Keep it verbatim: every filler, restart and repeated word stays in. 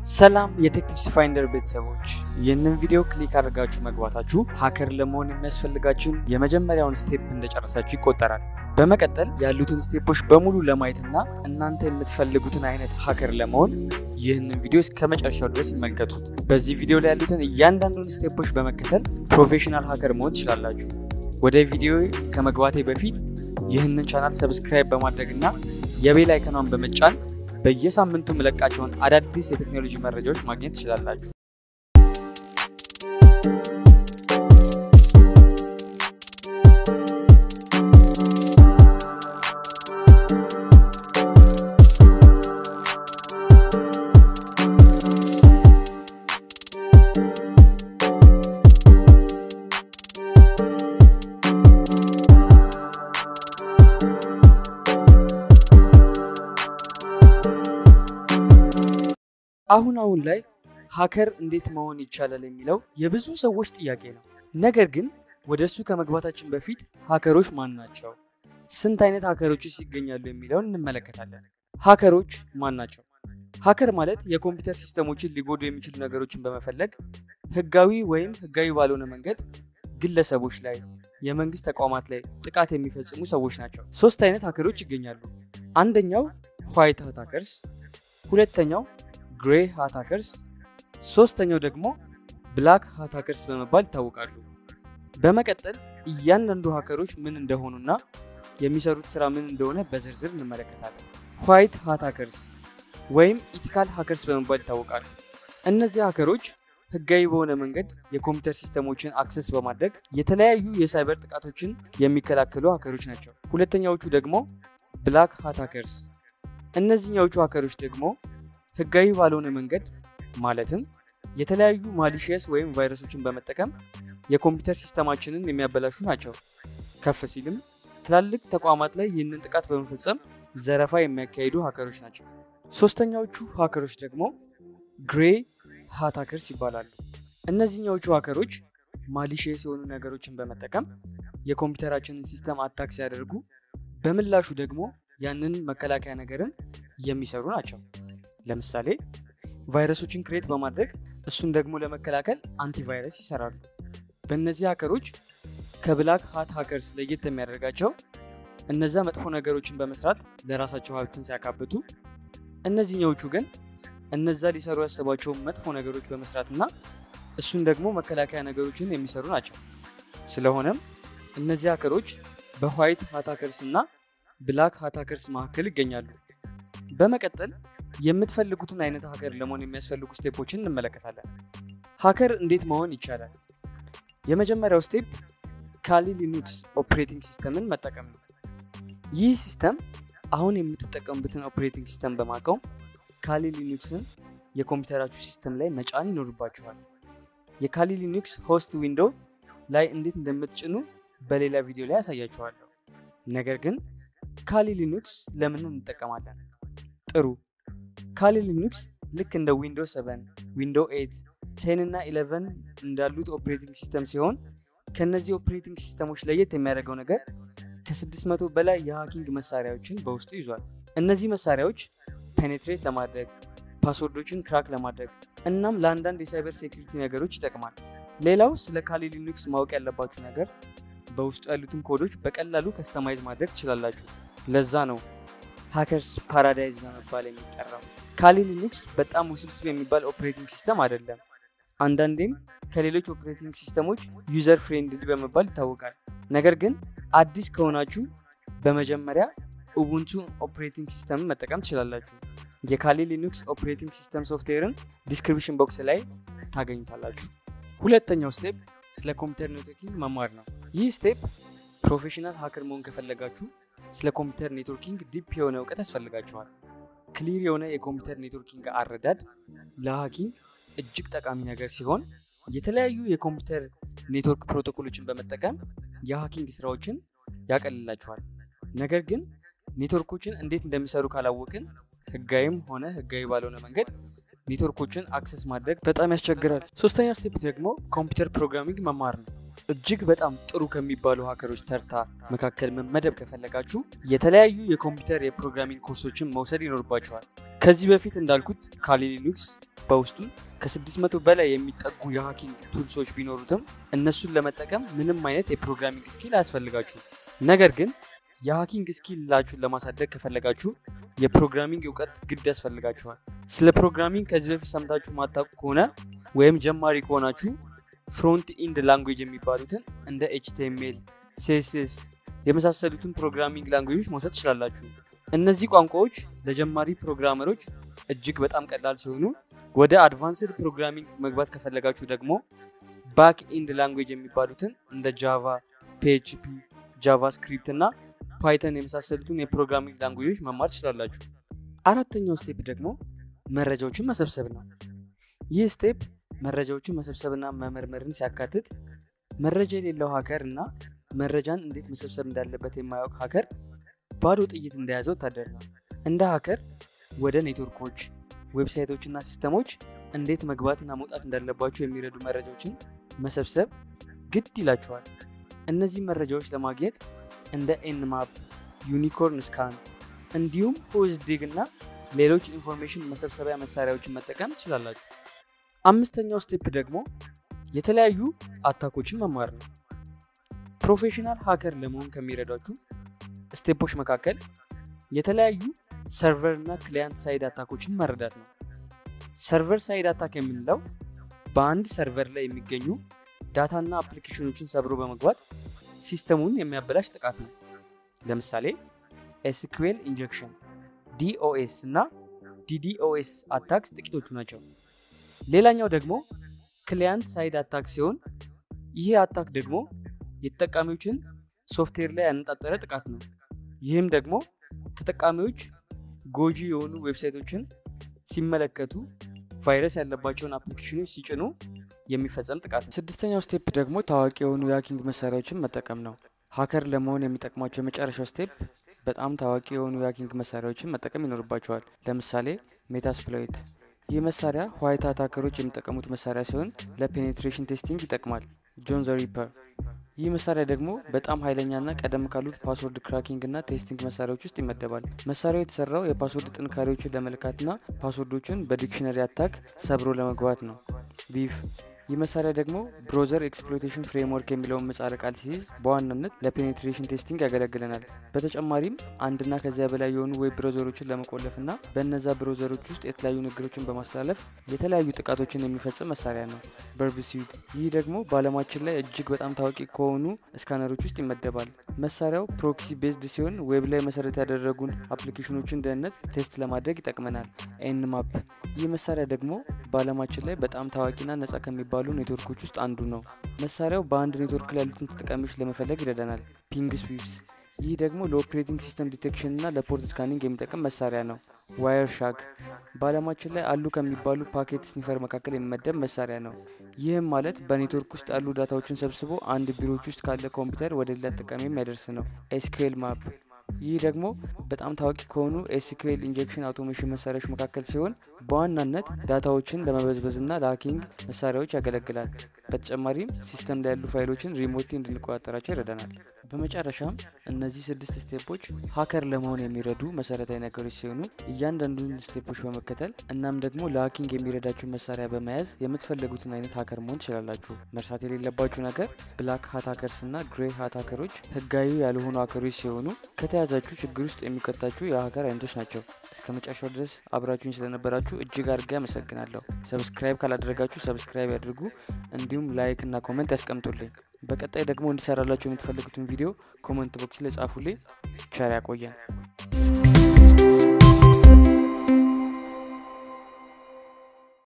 ሰላም የቴክቲፕስ ፋይንደር ቤተሰቦች ይህንን ቪዲዮ ክሊክ አድርጋችሁ መግባታችሁ ሃከር ለመሆን የሚያስፈልጋችሁን የመጀመሪያውን ስቴፕ እንደጨረሳችሁ ይቆጠራል። በመቀጠል ያሉትን ስቴፖች በሙሉ ለማየትና እናንተ የምትፈልጉትን አይነት ሃከር ለመሆን ይህንን ቪዲዮ እስከመጨረሻው ድረስ ይመልከቱት። በዚህ ቪዲዮ ላይ ያሉትን እያንዳንዱን ስቴፖች በመከተል ፕሮፌሽናል ሃከር መሆን ትችላላችሁ። ወደ ቪዲዮ ከመግባቴ በፊት ይህንን ቻናል ሰብስክራይብ በማድረግና የቤል አይኮኗን በመጫን በየሳምንቱ መለቃቸውን አዳዲስ የቴክኖሎጂ መረጃዎች ማግኘት ትችላላችሁ። አሁን አሁን ላይ ሃከር እንዴት መሆን ይቻላል የሚለው የብዙ ሰዎች ጥያቄ ነው። ነገር ግን ወደሱ ከመግባታችን በፊት ሃከሮች ማን ናቸው? ስንት አይነት ሃከሮችስ ይገኛሉ የሚለውን እንመለከታለን። ሃከሮች ማን ናቸው? ሃከር ማለት የኮምፒውተር ሲስተሞችን ሊጎዱ የሚችሉ ነገሮችን በመፈለግ ህጋዊ ወይም ህጋዊ ባልሆነ መንገድ ግለሰቦች ላይ፣ የመንግስት ተቋማት ላይ ጥቃት የሚፈጽሙ ሰዎች ናቸው። ሶስት አይነት ሃከሮች ይገኛሉ። አንደኛው ዋይት ሃት ሃከርስ፣ ሁለተኛው ግሬ ሃት ሃከርስ፣ ሶስተኛው ደግሞ ብላክ ሃት ሃከርስ በመባል ይታወቃሉ። በመቀጠል እያንዳንዱ ሃከሮች ምን እንደሆኑና የሚሰሩት ስራ ምን እንደሆነ በዝርዝር እንመለከታለን። ዋይት ሃት ሃከርስ ወይም ኢቲካል ሃከርስ በመባል ይታወቃሉ። እነዚህ ሃከሮች ህጋዊ በሆነ መንገድ የኮምፒውተር ሲስተሞችን አክሰስ በማድረግ የተለያዩ የሳይበር ጥቃቶችን የሚከላከሉ ሃከሮች ናቸው። ሁለተኛዎቹ ደግሞ ብላክ ሃት ሃከርስ። እነዚህኛዎቹ ሃከሮች ደግሞ ህጋዊ ባልሆነ መንገድ ማለትም የተለያዩ ማሊሺየስ ወይም ቫይረሶችን በመጠቀም የኮምፒውተር ሲስተማችንን የሚያበላሹ ናቸው። ከፍ ሲልም ትላልቅ ተቋማት ላይ ይህንን ጥቃት በመፈጸም ዘረፋ የሚያካሂዱ ሃከሮች ናቸው። ሶስተኛዎቹ ሃከሮች ደግሞ ግሬ ሃት ሃከርስ ይባላሉ። እነዚህኛዎቹ ሃከሮች ማሊሺየስ የሆኑ ነገሮችን በመጠቀም የኮምፒውተራችንን ሲስተም አታክ ሲያደርጉ በምላሹ ደግሞ ያንን መከላከያ ነገርን የሚሰሩ ናቸው። ለምሳሌ ቫይረሶችን ክሬት በማድረግ እሱን ደግሞ ለመከላከል አንቲቫይረስ ይሰራሉ። በእነዚህ ሃከሮች ከብላክ ሃት ሃከርስ ለየት የሚያደርጋቸው እነዛ መጥፎ ነገሮችን በመስራት ለራሳቸው ሀብትን ሲያካብቱ፣ እነዚህኞቹ ግን እነዛ ሊሰሩ ያሰባቸው መጥፎ ነገሮች በመስራትና እሱን ደግሞ መከላከያ ነገሮችን የሚሰሩ ናቸው። ስለሆነም እነዚህ ሃከሮች በዋይት ሃት ሃከርስ እና ብላክ ሃት ሃከርስ መካከል ይገኛሉ። በመቀጠል የምትፈልጉትን አይነት ሃከር ለመሆን የሚያስፈልጉ ስቴፖችን እንመለከታለን። ሃከር እንዴት መሆን ይቻላል? የመጀመሪያው ስቴፕ ካሊ ሊኑክስ ኦፕሬቲንግ ሲስተምን መጠቀም ነው። ይህ ሲስተም አሁን የምትጠቀሙበትን ኦፕሬቲንግ ሲስተም በማቆም ካሊ ሊኑክስን የኮምፒውተራችሁ ሲስተም ላይ መጫን ይኖርባችኋል። የካሊ ሊኑክስ ሆስት ዊንዶው ላይ እንዴት እንደምትጭኑ በሌላ ቪዲዮ ላይ ያሳያችኋለሁ። ነገር ግን ካሊ ሊኑክስ ለምን እንጠቀማለን? ጥሩ ካሊ ሊኑክስ ልክ እንደ ዊንዶውስ ሰቨን፣ ዊንዶው ኤይት፣ ቴን እና ኢሌቨን እንዳሉት ኦፕሬቲንግ ሲስተም ሲሆን ከነዚህ ኦፕሬቲንግ ሲስተሞች ለየት የሚያደርገው ነገር ከስድስት መቶ በላይ የሃኪንግ መሳሪያዎችን በውስጡ ይዟል። እነዚህ መሳሪያዎች ፔኔትሬት ለማድረግ፣ ፓስወርዶችን ክራክ ለማድረግ እናም ለአንዳንድ የሳይበር ሴኩሪቲ ነገሮች ይጠቅማል። ሌላው ስለ ካሊ ሊኑክስ ማወቅ ያለባችሁ ነገር በውስጡ ያሉትን ኮዶች በቀላሉ ከስተማይዝ ማድረግ ትችላላችሁ። ለዛ ነው ሃከርስ ፓራዳይዝ በመባል የሚጠራው። ካሊ ሊኑክስ በጣም ውስብስብ የሚባል ኦፕሬቲንግ ሲስተም አይደለም። አንዳንዴም ከሌሎች ኦፕሬቲንግ ሲስተሞች ዩዘር ፍሬንድሊ በመባል ይታወቃል። ነገር ግን አዲስ ከሆናችሁ በመጀመሪያ ኡቡንቱ ኦፕሬቲንግ ሲስተም መጠቀም ትችላላችሁ። የካሊ ሊኑክስ ኦፕሬቲንግ ሲስተም ሶፍትዌርን ዲስክሪፕሽን ቦክስ ላይ ታገኙታላችሁ። ሁለተኛው ስቴፕ ስለ ኮምፒውተር ኔትወርኪንግ መማር ነው። ይህ ስቴፕ ፕሮፌሽናል ሃከር መሆን ከፈለጋችሁ ስለ ኮምፒውተር ኔትወርኪንግ ዲፕ የሆነ እውቀት ያስፈልጋችኋል። ክሊር የሆነ የኮምፒውተር ኔትወርኪንግ አረዳድ ለሃኪንግ እጅግ ጠቃሚ ነገር ሲሆን የተለያዩ የኮምፒውተር ኔትወርክ ፕሮቶኮሎችን በመጠቀም የሃኪንግ ስራዎችን ያቀልላችኋል። ነገር ግን ኔትወርኮችን እንዴት እንደሚሰሩ ካላወቅን ህጋዊም ሆነ ህጋዊ ባልሆነ መንገድ ኔትወርኮችን አክሰስ ማድረግ በጣም ያስቸግራል። ሶስተኛው ስቴፕ ደግሞ ኮምፒውተር ፕሮግራሚንግ መማር ነው። እጅግ በጣም ጥሩ ከሚባሉ ሃከሮች ተርታ መካከል መመደብ ከፈለጋችሁ የተለያዩ የኮምፒውተር የፕሮግራሚንግ ኮርሶችን መውሰድ ይኖርባችኋል። ከዚህ በፊት እንዳልኩት ካሊ ሊኑክስ በውስጡ ከስድስት መቶ በላይ የሚጠጉ የሃኪንግ ቱልሶች ቢኖሩትም እነሱን ለመጠቀም ምንም አይነት የፕሮግራሚንግ ስኪል አያስፈልጋችሁም። ነገር ግን የሃኪንግ ስኪላችሁን ለማሳደግ ከፈለጋችሁ የፕሮግራሚንግ እውቀት ግድ ያስፈልጋችኋል። ስለ ፕሮግራሚንግ ከዚህ በፊት ሰምታችሁ ማታውቁ ከሆነ ወይም ጀማሪ ከሆናችሁ ፍሮንት ኢንድ ላንጉዌጅ የሚባሉትን እንደ ኤች ቲ ኤም ኤል፣ ሲ ኤስ ኤስ የመሳሰሉትን ፕሮግራሚንግ ላንጉዌጆች መውሰድ ትችላላችሁ። እነዚህ ቋንቋዎች ለጀማሪ ፕሮግራመሮች እጅግ በጣም ቀላል ሲሆኑ ወደ አድቫንስድ ፕሮግራሚንግ መግባት ከፈለጋችሁ ደግሞ ባክ ኢንድ ላንጉዌጅ የሚባሉትን እንደ ጃቫ፣ ፒ ኤች ፒ፣ ጃቫስክሪፕት እና ፓይተን የመሳሰሉትን የፕሮግራሚንግ ላንጉዌጆች መማር ትችላላችሁ። አራተኛው ስቴፕ ደግሞ መረጃዎችን መሰብሰብ ነው። ይህ ስቴፕ መረጃዎችን መሰብሰብና መመርመርን ሲያካትት መረጃ የሌለው ሃከር እና መረጃን እንዴት መሰብሰብ እንዳለበት የማያውቅ ሃከር ባዶ ጥይት እንደያዘው ወታደር ነው። እንደ ሃከር ወደ ኔትወርኮች፣ ዌብሳይቶችና ሲስተሞች እንዴት መግባትና መውጣት እንዳለባቸው የሚረዱ መረጃዎችን መሰብሰብ ግድ ይላችኋል። እነዚህ መረጃዎች ለማግኘት እንደ ኤንማፕ፣ ዩኒኮርን ስካን እንዲሁም ሆዝዲግ እና ሌሎች ኢንፎርሜሽን መሰብሰቢያ መሳሪያዎችን መጠቀም ትችላላችሁ። አምስተኛው ስቴፕ ደግሞ የተለያዩ አታኮችን መማር ነው። ፕሮፌሽናል ሃከር ለመሆን ከሚረዷችሁ ስቴፖች መካከል የተለያዩ ሰርቨር እና ክላይንት ሳይድ አታኮችን መረዳት ነው። ሰርቨር ሳይድ አታክ የምንለው በአንድ ሰርቨር ላይ የሚገኙ ዳታና አፕሊኬሽኖችን ሰብሮ በመግባት ሲስተሙን የሚያበላሽ ጥቃት ነው። ለምሳሌ ኤስ ኪው ኤል ኢንጀክሽን፣ ዲ ኦ ኤስ እና ዲ ዲ ኦ ኤስ አታክስ ጥቂቶቹ ናቸው። ሌላኛው ደግሞ ክላይንት ሳይድ አታክ ሲሆን ይህ አታክ ደግሞ የተጠቃሚዎችን ሶፍትዌር ላይ ያነጣጠረ ጥቃት ነው። ይህም ደግሞ ተጠቃሚዎች ጎጂ የሆኑ ዌብሳይቶችን ሲመለከቱ ቫይረስ ያለባቸውን አፕሊኬሽኖች ሲጭኑ የሚፈጸም ጥቃት ነው። ስድስተኛው ስቴፕ ደግሞ ታዋቂ የሆኑ የሃኪንግ መሳሪያዎችን መጠቀም ነው። ሃከር ለመሆን የሚጠቅማቸው የመጨረሻው ስቴፕ በጣም ታዋቂ የሆኑ የሃኪንግ መሳሪያዎችን መጠቀም ይኖርባቸዋል። ለምሳሌ ሜታስፕሎይት። ይህ መሳሪያ ዋይት ሃት ሃከሮች የሚጠቀሙት መሳሪያ ሲሆን ለፔኔትሬሽን ቴስቲንግ ይጠቅማል። ጆን ዘ ሪፐር። ይህ መሳሪያ ደግሞ በጣም ኃይለኛና ቀደም ካሉት ፓስወርድ ክራኪንግ እና ቴስቲንግ መሳሪያዎች ውስጥ ይመደባል። መሳሪያው የተሰራው የፓስወርድ ጥንካሬዎችን ለመለካትና ፓስወርዶችን በዲክሽነሪ አታክ ሰብሮ ለመግባት ነው። ቢፍ። ይህ መሳሪያ ደግሞ ብሮዘር ኤክስፕሎይቴሽን ፍሬምወርክ የሚለውን ምህጻረ ቃል ሲይዝ በዋናነት ለፔኔትሬሽን ቴስቲንግ ያገለግለናል። በተጨማሪም አንድና ከዚያ በላይ የሆኑ ዌብ ብሮዘሮችን ለመቆለፍና በእነዛ ብሮዘሮች ውስጥ የተለያዩ ንግሮችን በማስተላለፍ የተለያዩ ጥቃቶችን የሚፈጽም መሳሪያ ነው። በርብስዩት። ይህ ደግሞ በዓለማችን ላይ እጅግ በጣም ታዋቂ ከሆኑ ስካነሮች ውስጥ ይመደባል። መሳሪያው ፕሮክሲ ቤዝድ ሲሆን ዌብ ላይ መሰረት ያደረጉን አፕሊኬሽኖችን ደህንነት ቴስት ለማድረግ ይጠቅመናል። ኤንማፕ። ይህ መሳሪያ ደግሞ በዓለማችን ላይ በጣም ታዋቂና ነጻ ከሚባሉ ኔትወርኮች ውስጥ አንዱ ነው። መሳሪያው በአንድ ኔትወርክ ላይ ያሉትን ተጠቃሚዎች ለመፈለግ ይረዳናል። ፒንግ ስዊፕስ። ይህ ደግሞ ለኦፕሬቲንግ ሲስተም ዲቴክሽን እና ለፖርት ስካኒንግ የሚጠቅም መሳሪያ ነው። ዋየር ሻክ በዓለማችን ላይ አሉ ከሚባሉ ፓኬት ስኒፈር መካከል የሚመደብ መሳሪያ ነው። ይህም ማለት በኔትወርክ ውስጥ ያሉ ዳታዎችን ሰብስቦ አንድ ቢሮዎች ውስጥ ካለ ኮምፒውተር ወደ ሌላ ተጠቃሚ የሚያደርስ ነው። ኤስ ኪው ኤል ማፕ። ይህ ደግሞ በጣም ታዋቂ ከሆኑ ኤስ ኪው ኤል ኢንጀክሽን አውቶሜሽን መሳሪያዎች መካከል ሲሆን በዋናነት ዳታዎችን ለመበዝበዝና ለሃኪንግ መሳሪያዎች ያገለግላል። በተጨማሪም ሲስተም ላይ ያሉ ፋይሎችን ሪሞትሊ እንድንቆጣጠራቸው ይረዳናል። በመጨረሻም እነዚህ ስድስት ስቴፖች ሃከር ለመሆን የሚረዱ መሰረታዊ ነገሮች ሲሆኑ እያንዳንዱን ስቴፖች በመከተል እናም ደግሞ ለሃኪንግ የሚረዳችሁን መሳሪያ በመያዝ የምትፈልጉትን አይነት ሃከር መሆን ትችላላችሁ። መርሳት የሌለባችሁ ነገር ብላክ ሃት ሃከርስ እና ግሬ ሃት ሃከሮች ህጋዊ ያልሆኑ ሃከሮች ሲሆኑ ከተያዛችሁ ችግር ውስጥ የሚከታችሁ የሃከር አይነቶች ናቸው። እስከ መጨረሻው ድረስ አብራችሁኝ ስለነበራችሁ እጅግ አድርጌ አመሰግናለሁ። ሰብስክራይብ ካላደረጋችሁ ሰብስክራይብ ያድርጉ፣ እንዲሁም ላይክ እና ኮሜንት ያስቀምጡልኝ። በቀጣይ ደግሞ እንዲሰራላችሁ የምትፈልጉትን ቪዲዮ ኮሜንት ቦክስ ላይ ጻፉልኝ። ቸር ያቆየን።